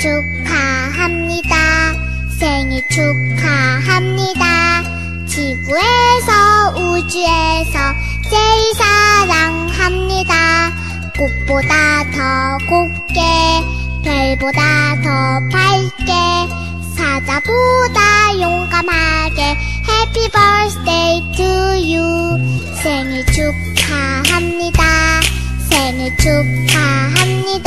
축하합니다. 생일 축하합니다. 지구에서 우주에서 제일 사랑합니다. 꽃보다 더 곱게 별보다 더 밝게 사자보다 용감하게 Happy birthday to you. 생일 축하합니다. 생일 축하합니다.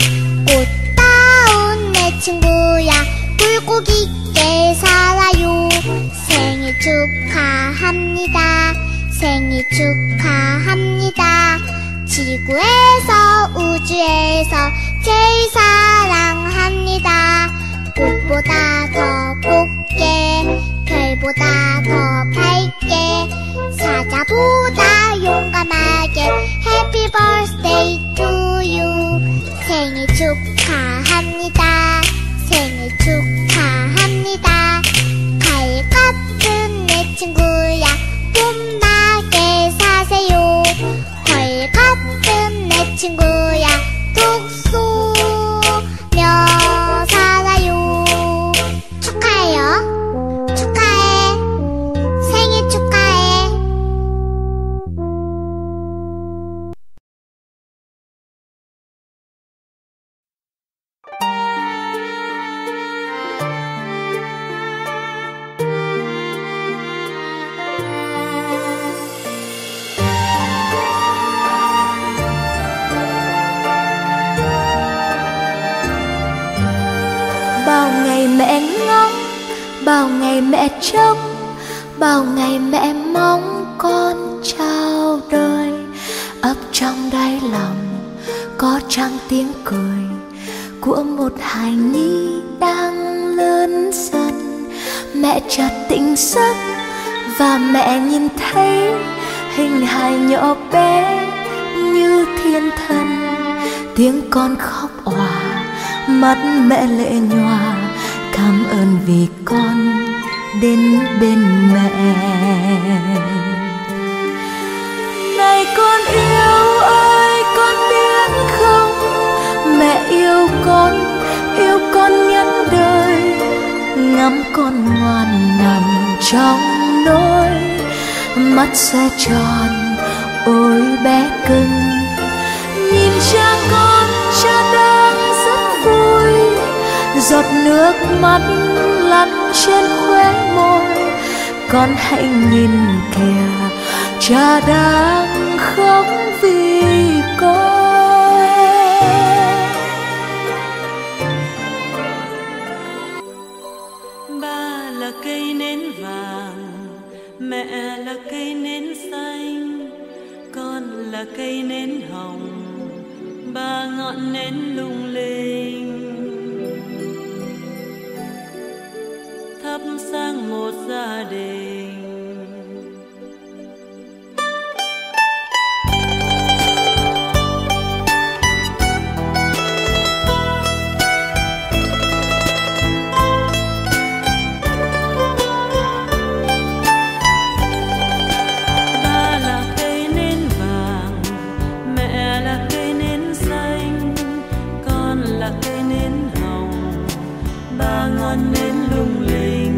꽃다운 내 친구야 굴곡 있게 살아요. 생일 축하합니다. 생일 축하합니다. 지구에서 우주에서 제일 사랑합니다. 꽃보다 더 곱게 별보다 더 밝게 사자보다 용감하게 Happy birthday to you. 생일 축하합니다. 생일 축하합니다. 가을 같은 내 친구야 봄나게 사세요. 벌 같은 내 친구야 뚝 쏘며 살아요. 축하해요. 축하해. 생일 축하해. Bao ngày mẹ ngóng, bao ngày mẹ trông, bao ngày mẹ mong con chào đời. Ấp trong đáy lòng có trăng tiếng cười của một hài nhi đang lớn dần. Mẹ chợt tỉnh giấc và mẹ nhìn thấy hình hài nhỏ bé như thiên thần. Tiếng con khóc òa, mắt mẹ lệ nhòa, cảm ơn vì con đến bên mẹ. Này con yêu ơi, con biết không, mẹ yêu con nhất đời. Ngắm con ngoan nằm trong nỗi, mắt sẽ tròn ôi bé cưng. Nhìn cha con, cha đang rất vui, giọt nước mắt lăn trên khóe môi. Con hãy nhìn kìa, cha đang khóc vì con. Ba là cây nến vàng, mẹ là cây nến xanh, con là cây nến hồng, ba ngọn nến lung linh. Thắp sáng một gia đình. Ba là cây nến vàng, mẹ là cây nến xanh, con là cây nến hồng, ba ngọn nến lung linh.